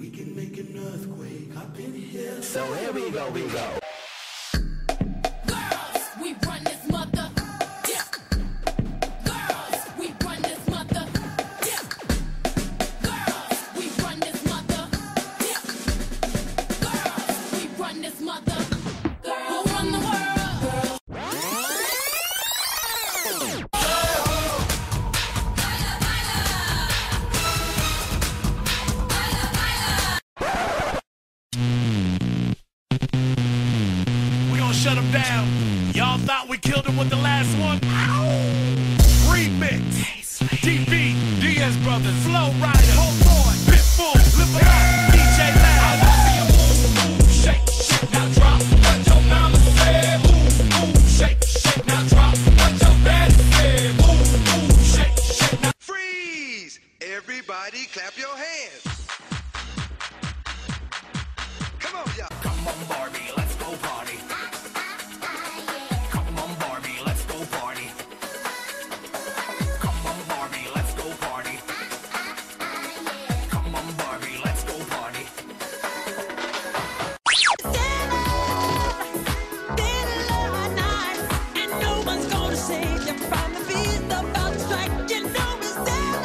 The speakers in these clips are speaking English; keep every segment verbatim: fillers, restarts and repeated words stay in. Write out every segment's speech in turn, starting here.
We can make an earthquake up in here. So here we go, we go. Girls, we run this mother. Yeah. Girls, we run this mother. Yeah. Girls, we run this mother. Yeah. Girls, we run this mother. Girls, who run the world? Shut him down. Y'all thought we killed him with the last one? Remix. D B, D S Brothers, Flow Rider, Homeboy, Pitbull, Live It Up, D J Loud. I wanna see you move, move, shake, shake, now drop. What your mama said, move, move, shake, shake, now drop. What your daddy said, move, move, shake, shake, now. Freeze! Everybody clap your hands. Come on, y'all. Come on, Barbie, let's go party. Come on, Barbie, let's go party. Come on, Barbie, let's go party. Come on, Barbie, let's go party. And no one's gonna save you from the beast about to strike. You know it's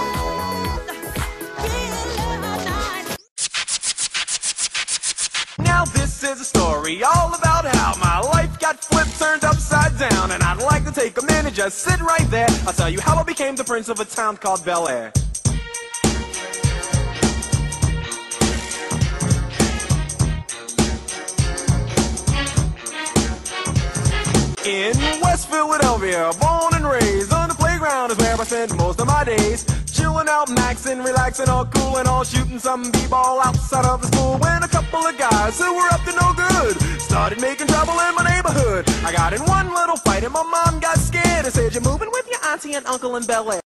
Now this is a story all about how my life got flipped, turned upside down. And I'd like to take a minute, just sit right there. I'll tell you how I became the prince of a town called Bel Air. In West Philadelphia, born and raised, on the playground is where I spent most of my days. Chilling out, maxing, relaxing, all cool and all, shooting some b-ball outside of the school. When a couple of guys who were up to no good started making trouble in my neighborhood. I got in one little fight and my mom got scared and said, "You're moving with your auntie and uncle in Bel Air."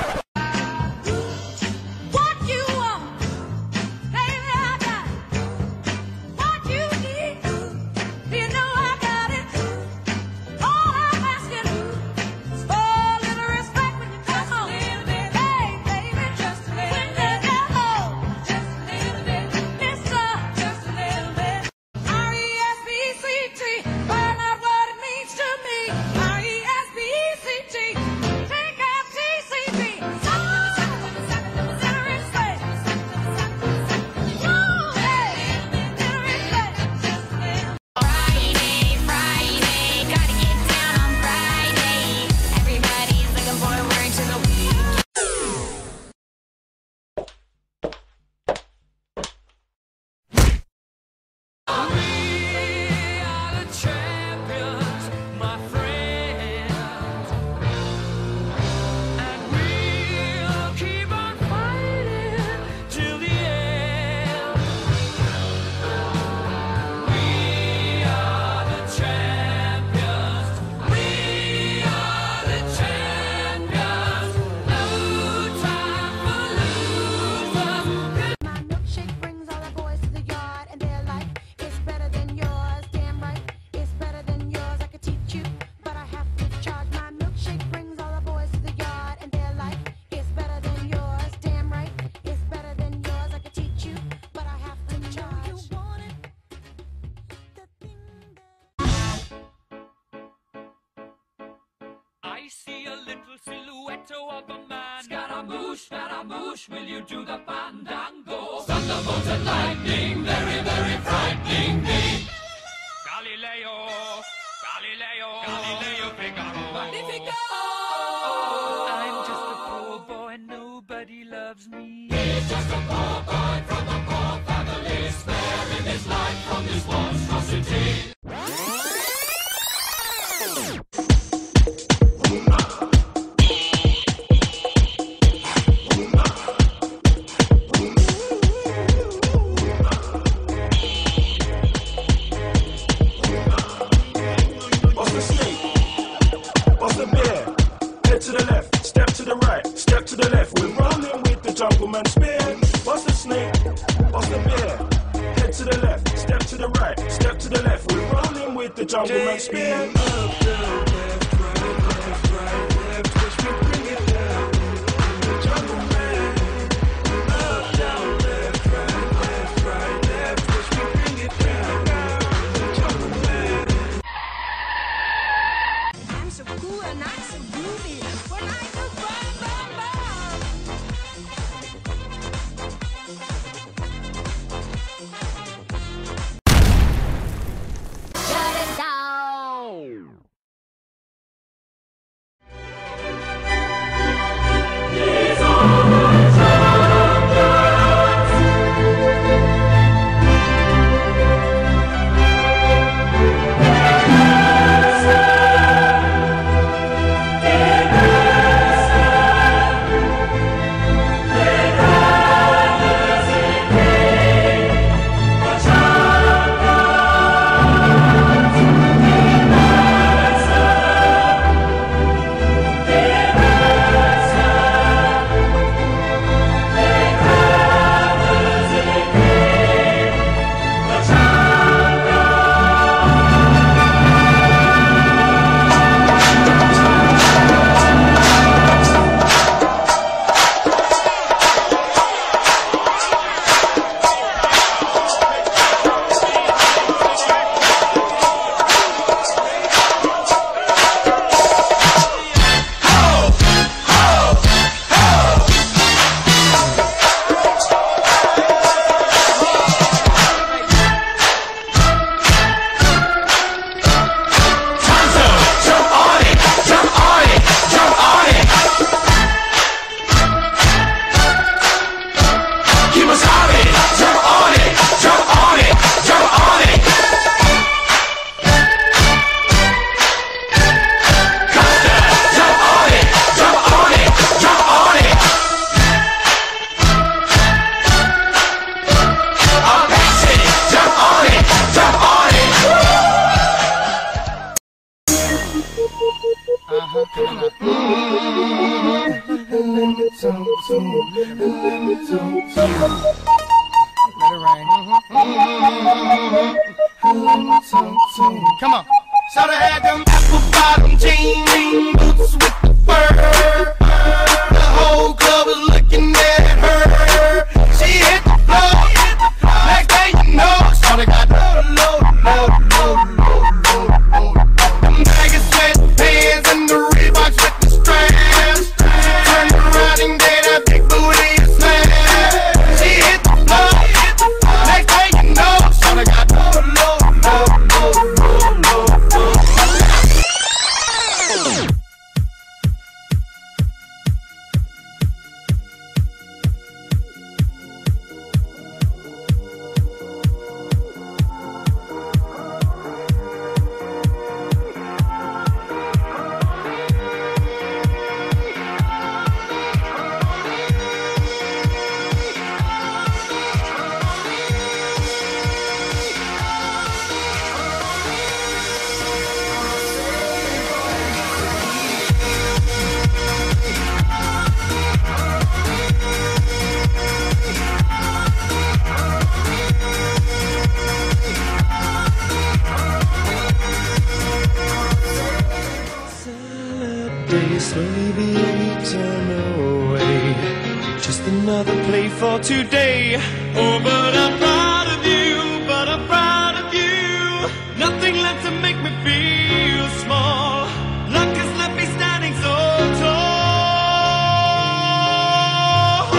what you want, baby, I got it. What you need, you know I got it. All I'm asking is for a little respect when you come home. Hey, baby, just a little bit. When you get home, just a little bit. Mister, just a little bit. R E S P E C T, find out what it means to me. R E S P E C T, take out T C B. Friday, Friday, gotta get down on Friday. Everybody's looking forward to the weekend. We are the champions, my friends. And we'll keep on fighting till the end. We are the champions. We are the champions. No time for losers. My milkshake brings all the boys to the yard, and they're like, it's better than yours. Damn right, it's better than yours. I could teach you, but I have to charge. My milkshake brings all the boys to the yard, and they're like, it's better than yours. Damn right, it's better than yours. I could teach you, but I have to charge. You want it? The thing I see a little silhouette of a man. Scaramouche, Scaramouche, will you do the fandango? Thunderbolt and lightning, very, very frightening me. Galileo, Galileo, Galileo Figaro. Magnifico! I'm just a poor boy, nobody loves me. He's just a poor boy from a poor family, sparing his life from this monstrosity. What's the snake? What's the bear? Head to the left, step to the right, step to the left. We're rolling with the gentleman spear. What's the snake? What's the bear? Head to the left, step to the right, step to the left. We're rolling with the gentleman spear. Up, down, left, right, left, right, left. Watch me bring it down. The jungle man. Up, down, left, right, left. Come on. Shoulda had them apple bottom jean boots with the fur. The whole club was looking at her. She hit the floor. Next thing you know, shoulda got low, low, low, low, low, low, low. Them baggy sweatpants and the Reeboks with the straps. Turned around and gave that big booty a slam. She hit the floor. Next thing you know, shoulda got low, low, low, low, low, low, low. Days slowly being eaten away. Just another play for today. Oh, but I'm proud of you, but I'm proud of you. Nothing left to make me feel small. Luck has left me standing so tall.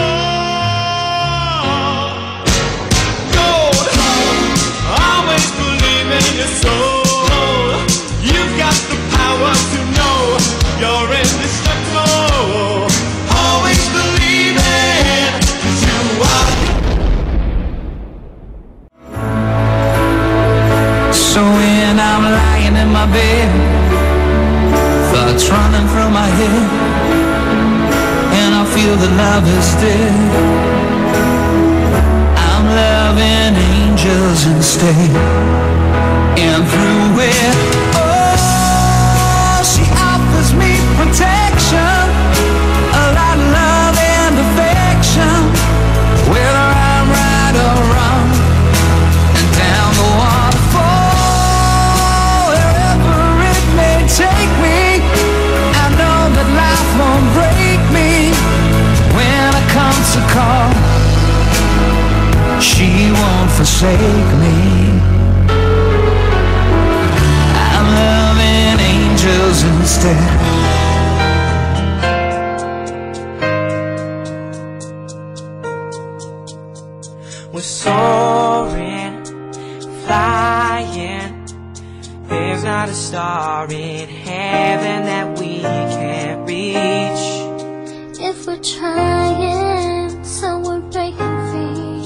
Gold, always believe in your soul. You've got the power to know you're indestructible. Always believe it, 'cause you are. So when I'm lying in my bed, thoughts running through my head, and I feel that love is dead, I'm loving angels instead. And through it, oh, she offers me protection, a lot of love and affection, whether I'm right or wrong, and down the waterfall, wherever it may take me, I know that life won't break me. When it comes to call, she won't forsake me. I'm loving angels instead. We're soaring, flying. There's not a star in heaven that we can't reach. If we're trying, so we're breaking free.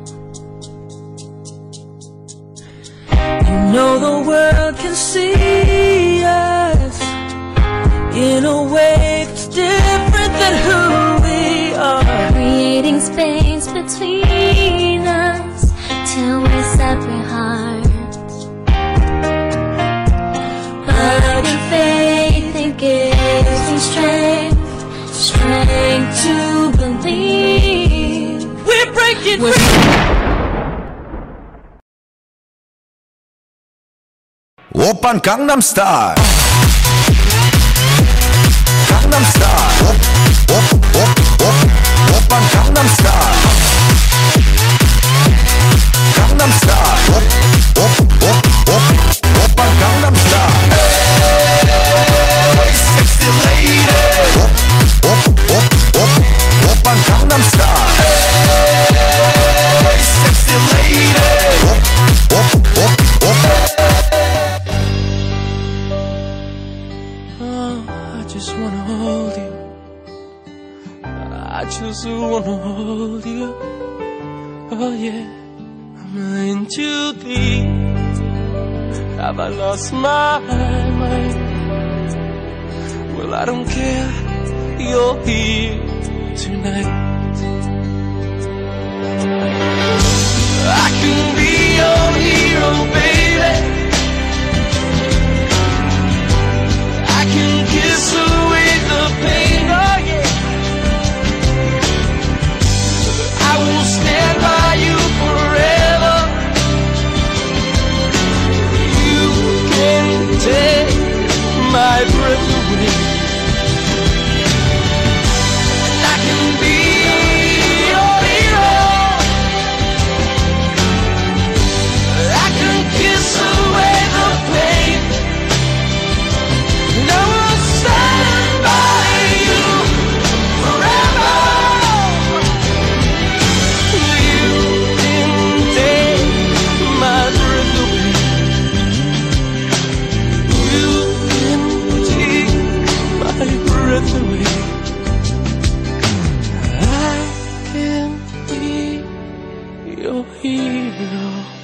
You know the world can see us in a way that's different than who we are. Creating space between us till we're separate hearts. But in faith it gives me strength, strength to believe we're breaking we're free. Oppan Gangnam Style. Gangnam Style. Op, op, op, op. Oppan Gangnam Style. Gangnam Style. Op, op, op, op. Oppan Gangnam Style. Hey, sexy lady. Op, op, op, op. Oppan Gangnam Style. Hey, sexy lady. Op, op, op, op. I just wanna hold you. I just wanna hold you. Oh yeah, I'm in too deep. Have I lost my mind? Well, I don't care. You're here tonight. I can be your hero, baby. I can kiss away the pain, oh yeah. I will stand by you forever. hero.